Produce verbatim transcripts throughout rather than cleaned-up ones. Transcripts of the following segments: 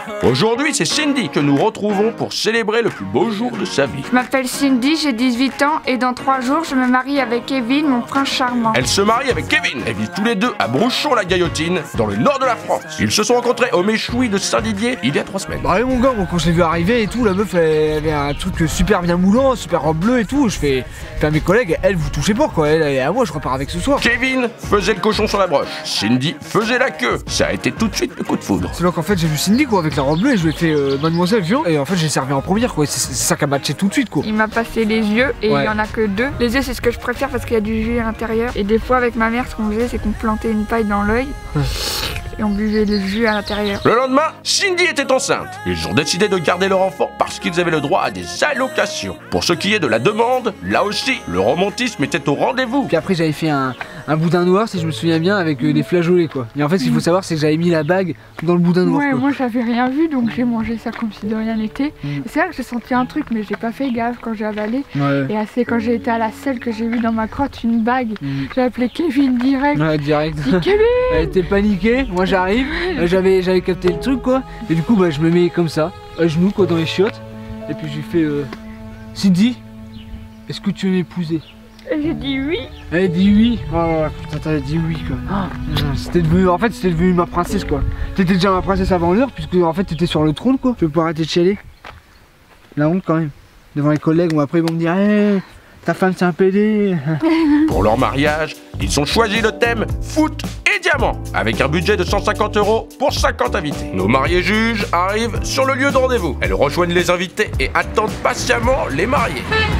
Aujourd'hui, c'est Cindy que nous retrouvons pour célébrer le plus beau jour de sa vie. Je m'appelle Cindy, j'ai dix-huit ans et dans trois jours, je me marie avec Kevin, mon prince charmant. Elle se marie avec Kevin et vivent tous les deux à Brouchon-la-Gaillotine, dans le nord de la France. Ils se sont rencontrés au Méchoui de Saint-Didier il y a trois semaines. Bah oui mon gars, moi, quand je l'ai vu arriver et tout, la meuf elle avait un truc super bien moulant, super robe bleue et tout. Je fais, je fais à mes collègues, elle vous touchez pas quoi, elle est à moi, je repars avec ce soir. Kevin faisait le cochon sur la broche, Cindy faisait la queue. Ça a été tout de suite le coup de foudre. C'est là qu'en fait j'ai vu Cindy quoi avec la robe bleue et je lui ai fait euh, mademoiselle viens, et en fait j'ai servi en première quoi, c'est ça qui a matché tout de suite quoi. Il m'a passé les yeux et Ouais. il y en a que deux. Les yeux c'est ce que je préfère parce qu'il y a du jus à l'intérieur. Et des fois avec ma mère ce qu'on faisait c'est qu'on plantait une paille dans l'œil et on buvait le jus à l'intérieur. Le lendemain, Cindy était enceinte. Ils ont décidé de garder leur enfant parce qu'ils avaient le droit à des allocations. Pour ce qui est de la demande, là aussi, le romantisme était au rendez-vous. Puis après j'avais fait un, un boudin noir si je me souviens bien avec euh, des flageolets quoi. Et en fait ce qu'il faut savoir c'est que j'avais mis la bague dans le boudin noir Ouais, quoi. moi j'avais rien vu donc j'ai mangé ça comme si de rien n'était. Mm. Et c'est là que j'ai senti un truc mais j'ai pas fait gaffe quand j'ai avalé. Ouais. Et c'est quand j'ai été à la selle que j'ai vu dans ma crotte une bague. Mm. J'ai appelé Kevin direct. Ouais, direct. Dit, Kevin. Elle était paniquée, moi j'arrive, euh, j'avais j'avais capté le truc quoi. Et du coup bah je me mets comme ça, à genoux quoi dans les chiottes. Et puis je lui fais euh, Cindy, est-ce que tu veux m'épouser? Et j'ai dit oui. Elle a dit oui. Oh ouais, putain t'as dit oui quoi. Ah, c'était devenu, en fait c'était devenu ma princesse quoi. T'étais déjà ma princesse avant l'heure puisque en fait t'étais sur le trône quoi. Tu peux pas arrêter de chialer. La honte quand même. Devant les collègues ou après ils vont me dire hey, ta femme c'est un pédé. Pour leur mariage, ils ont choisi le thème foot et diamant, avec un budget de cent cinquante euros pour cinquante invités. Nos mariés juges arrivent sur le lieu de rendez-vous. Elles rejoignent les invités et attendent patiemment les mariés.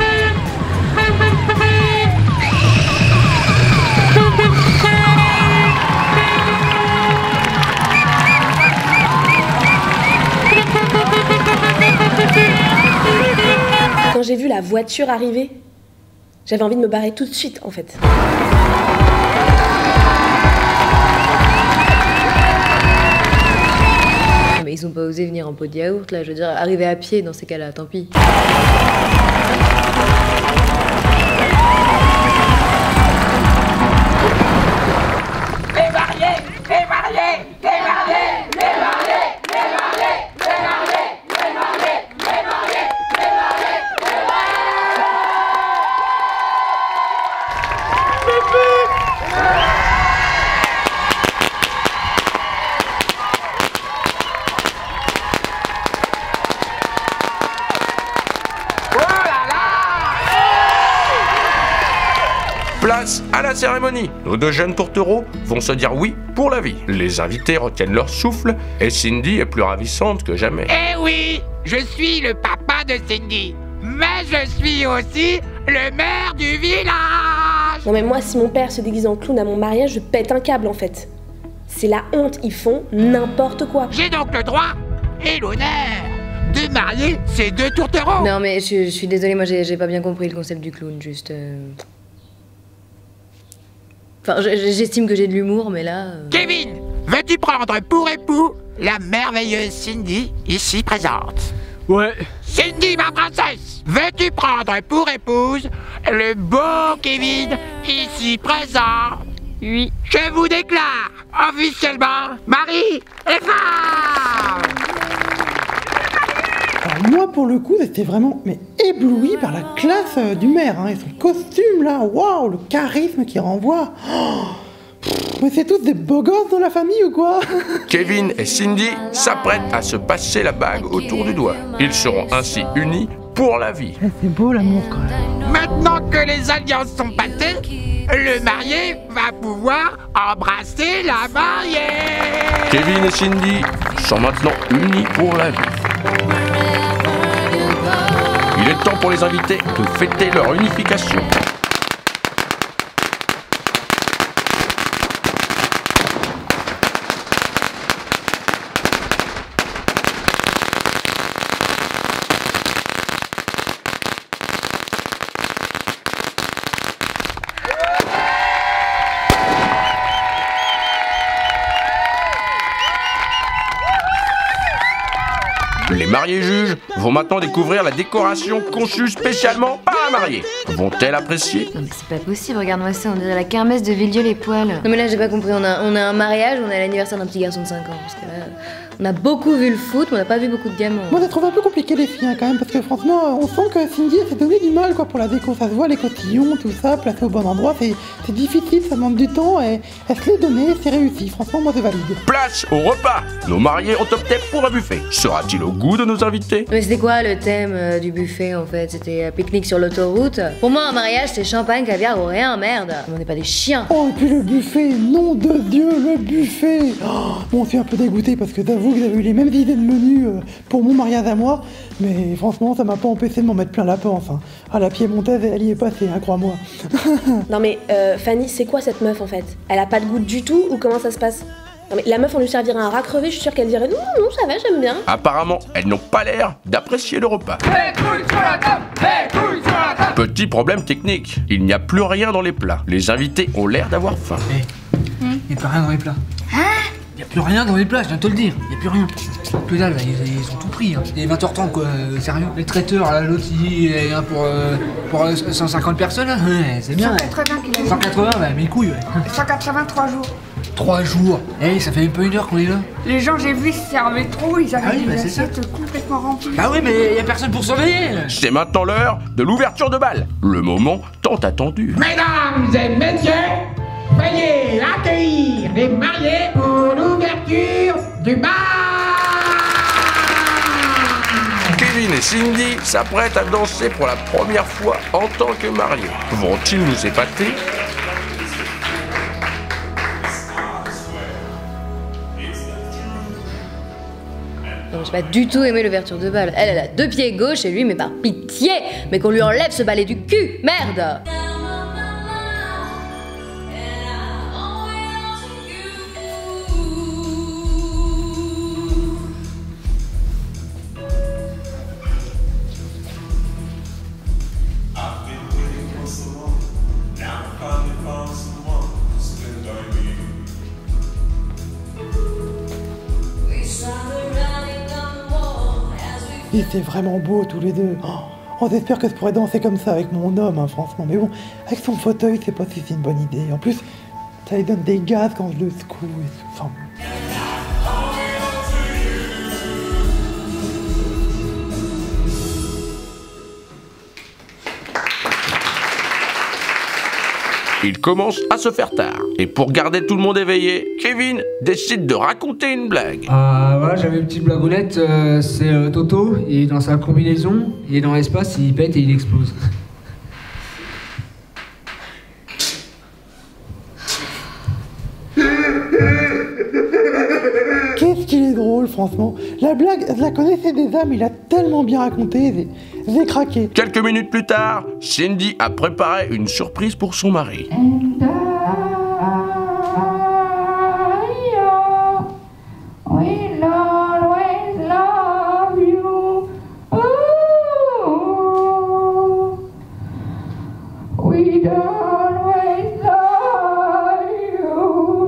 Quand j'ai vu la voiture arriver, j'avais envie de me barrer tout de suite en fait. Mais ils ont pas osé venir en pot de yaourt là, je veux dire, arriver à pied dans ces cas-là, tant pis. Les mariés, les mariés, les mariés, les mariés, les mariés, les mariés, les mariés, les mariés, les mariés, les Place à la cérémonie. Nos deux jeunes tourtereaux vont se dire oui pour la vie. Les invités retiennent leur souffle et Cindy est plus ravissante que jamais. Eh oui, je suis le papa de Cindy, mais je suis aussi le maire du village. Non mais moi si mon père se déguise en clown à mon mariage, je pète un câble en fait. C'est la honte, ils font n'importe quoi. J'ai donc le droit et l'honneur de marier ces deux tourtereaux. Non mais je, je suis désolée, moi j'ai j'ai pas bien compris le concept du clown, juste... euh, Enfin, je- j'estime que j'ai de l'humour, mais là... euh, Kevin, veux-tu prendre pour époux la merveilleuse Cindy ici présente? Ouais. Cindy, ma princesse, veux-tu prendre pour épouse le beau Kevin ici présent? Oui. Je vous déclare officiellement mari et femme. Alors moi, pour le coup, j'étais vraiment mais ébloui par la classe euh, du maire, hein, et son costume là, waouh, le charisme qu'il renvoie. Oh, pff, mais c'est tous des beaux gosses dans la famille ou quoi? Kevin et Cindy s'apprêtent à se passer la bague autour du doigt. Ils seront ainsi unis pour la vie. Eh, c'est beau l'amour quand même. Maintenant que les alliances sont passées, le marié va pouvoir embrasser la mariée. Kevin et Cindy sont maintenant unis pour la vie. Il est temps pour les invités de fêter leur unification. Les mariés juges vont maintenant découvrir la décoration conçue spécialement par la mariée. Vont-elles apprécier? Non mais c'est pas possible, regarde-moi ça, on dirait la kermesse de Villedieu les poils. Non mais là j'ai pas compris, on a, on a un mariage, on a l'anniversaire d'un petit garçon de cinq ans. Parce que là, on a beaucoup vu le foot, mais on a pas vu beaucoup de diamants. Moi, j'ai trouvé un peu compliqué les filles, hein, quand même, parce que franchement, on sent que Cindy s'est donné du mal, quoi, pour la déco. Ça se voit, les cotillons, tout ça, placé au bon endroit, c'est c'est difficile, ça demande du temps, et elle se l'est donné, c'est réussi. Franchement, moi, c'est valide. Place au repas. Nos mariés ont opté pour un buffet. Sera-t-il au goût de nos invités? Mais c'était quoi le thème euh, du buffet en fait? C'était euh, pique-nique sur l'autoroute? Pour moi un mariage c'est champagne, caviar ou rien, merde. On n'est pas des chiens. Oh, et puis le buffet, nom de Dieu, le buffet. Oh, bon, je suis un peu dégoûté, parce que j'avoue que j'avais eu les mêmes idées de menu euh, pour mon mariage à moi, mais franchement, ça m'a pas empêché de m'en mettre plein la panse. Hein. Ah, la piémontaise, elle y est passée, hein, crois-moi. Non mais euh, Fanny, c'est quoi cette meuf en fait? Elle a pas de goût du tout ou comment ça se passe? Non mais la meuf on lui servirait un rat crevé, je suis sûre qu'elle dirait non, non, ça va, j'aime bien. Apparemment, elles n'ont pas l'air d'apprécier le repas. Les couilles sur la table, les couilles sur la table. Petit problème technique, il n'y a plus rien dans les plats. Les invités ont l'air d'avoir faim. Il n'y a plus rien dans les plats. Hein? Il n'y a plus rien dans les plats, je viens de te le dire. Il n'y a plus rien. Que dalle, ils, ils ont tout pris. Hein. Il est vingt heures trente, quoi. Euh, sérieux. Les traiteurs, là, l'autre, il dit il y en a pour, euh, pour euh, cent cinquante personnes, là. Ouais, c'est bien. cent quatre-vingts qu'il a dit. cent quatre-vingts, bah, mes couilles, ouais. cent quatre-vingts, trois jours. Trois jours. Eh, ça fait même pas une heure qu'on est là. Les gens, j'ai vu, se servaient trop, ils avaient Ah oui, des bah, c'est ça. assiettes complètement remplies. Bah oui, mais il y a personne pour surveiller. C'est maintenant l'heure de l'ouverture de bal. Le moment tant attendu. Mesdames et messieurs, veuillez accueillir les mariés pour l'ouverture du bal. Kevin et Cindy s'apprêtent à danser pour la première fois en tant que mariés. Vont-ils nous épater? Non, j'ai pas du tout aimé l'ouverture de bal. Elle, elle a deux pieds gauche et lui, mais par pitié, mais qu'on lui enlève ce balai du cul, merde. Ils étaient vraiment beaux tous les deux. Oh, on espère que je pourrais danser comme ça avec mon homme, hein, franchement. Mais bon, avec son fauteuil, c'est pas si c'est une bonne idée. En plus, ça lui donne des gaz quand je le secoue et tout. Enfin, Il commence à se faire tard. Et pour garder tout le monde éveillé, Kevin décide de raconter une blague. Ah, voilà, j'avais une petite blagounette. Euh, c'est euh, Toto, il est dans sa combinaison, il est dans l'espace, il pète et il explose. qu'est-ce qu'il est drôle, franchement. La blague, je la connaissais déjà, mais il a tellement bien raconté, j'ai- j'ai craqué. Quelques minutes plus tard, Cindy a préparé une surprise pour son mari. And I will always love you. Ooh, we'll always love you.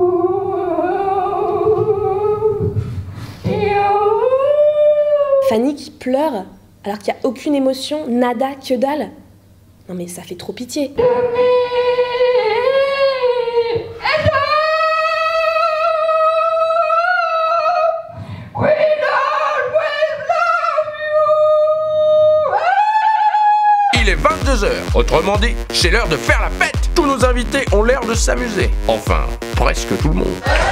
You. Fanny qui pleure alors qu'il n'y a aucune émotion, nada, que dalle. Non mais ça fait trop pitié. Il est vingt-deux heures. Autrement dit, c'est l'heure de faire la fête. Tous nos invités ont l'air de s'amuser. Enfin, presque tout le monde.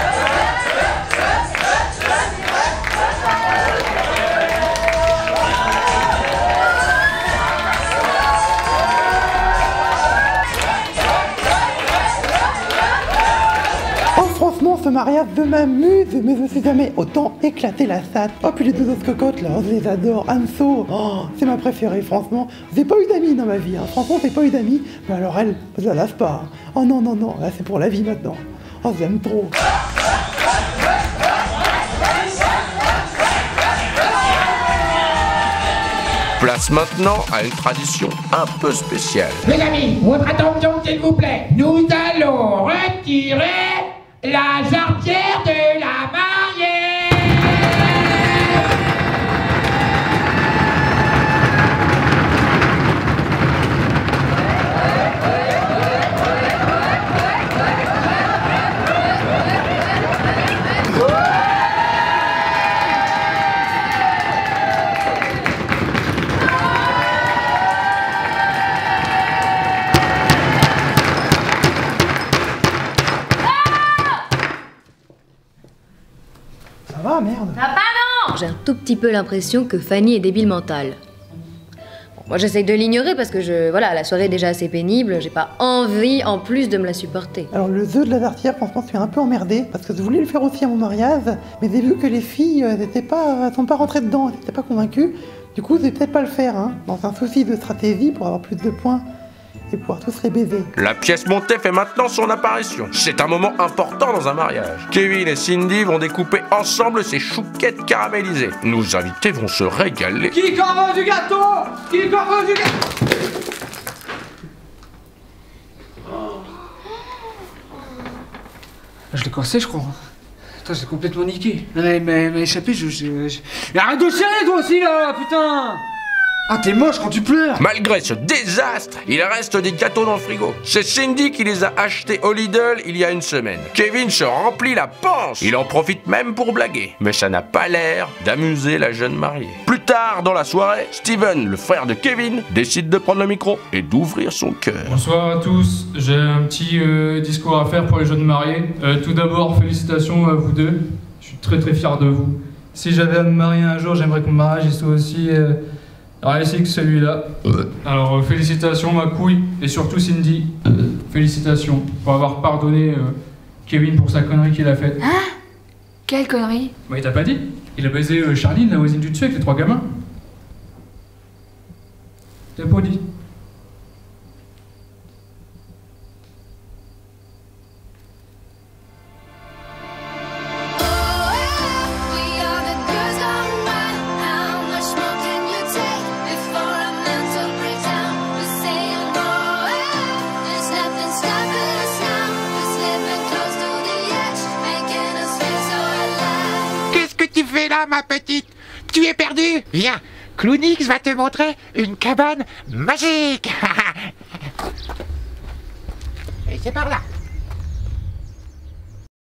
Oh, franchement, ce mariage de m'amuse, mais je sais jamais autant éclater la salle. Oh, puis les deux autres cocottes, là, je les adore. Anso, oh, c'est ma préférée, franchement. J'ai pas eu d'amis dans ma vie, hein. Franchement, j'ai pas eu d'amis. Mais alors, elle, je la lâche pas. Hein. Oh non, non, non, là, c'est pour la vie maintenant. Oh, j'aime trop. Place maintenant à une tradition un peu spéciale. Les amis, votre attention s'il vous plaît. Nous allons retirer la jarretière de la mariée. va, merde. Ça va non. J'ai un tout petit peu l'impression que Fanny est débile mentale. Bon, moi j'essaye de l'ignorer parce que je... Voilà, la soirée est déjà assez pénible, j'ai pas envie en plus de me la supporter. Alors le jeu de l'avertir, franchement, je suis un peu emmerdé parce que je voulais le faire aussi à mon mariage, mais j'ai vu que les filles, elles étaient pas, elles sont pas rentrées dedans, elles étaient pas convaincues. Du coup, je vais peut-être pas le faire, hein, dans un souci de stratégie pour avoir plus de points et pouvoir tous les baiser. La pièce montée fait maintenant son apparition. C'est un moment important dans un mariage. Kevin et Cindy vont découper ensemble ces chouquettes caramélisées. Nos invités vont se régaler. Qui encore veut du gâteau? Qui encore veut du gâteau? Je l'ai coincé, je crois. Putain, j'ai complètement niqué. Elle m'a échappé, je, je, je... Mais arrête de chialer, toi aussi, là, putain! Ah, t'es moche quand tu pleures! Malgré ce désastre, il reste des gâteaux dans le frigo. C'est Cindy qui les a achetés au Lidl il y a une semaine. Kevin se remplit la panse. Il en profite même pour blaguer. Mais ça n'a pas l'air d'amuser la jeune mariée. Plus tard dans la soirée, Steven, le frère de Kevin, décide de prendre le micro et d'ouvrir son cœur. Bonsoir à tous. J'ai un petit euh, discours à faire pour les jeunes mariés. Euh, tout d'abord, félicitations à vous deux. Je suis très très fier de vous. Si j'avais à me marier un jour, j'aimerais que mon mariage soit aussi... Euh, réussi que celui-là. Ouais. Alors euh, félicitations ma couille et surtout Cindy. Euh. Félicitations pour avoir pardonné euh, Kevin pour sa connerie qu'il a faite. Hein? Quelle connerie? Bah il t'a pas dit? Il a baisé euh, Charline, la voisine du dessus avec les trois gamins. T'as pas dit? Tu fais là, ma petite? Tu es perdue? Viens, Clownix va te montrer une cabane magique. Et c'est par là.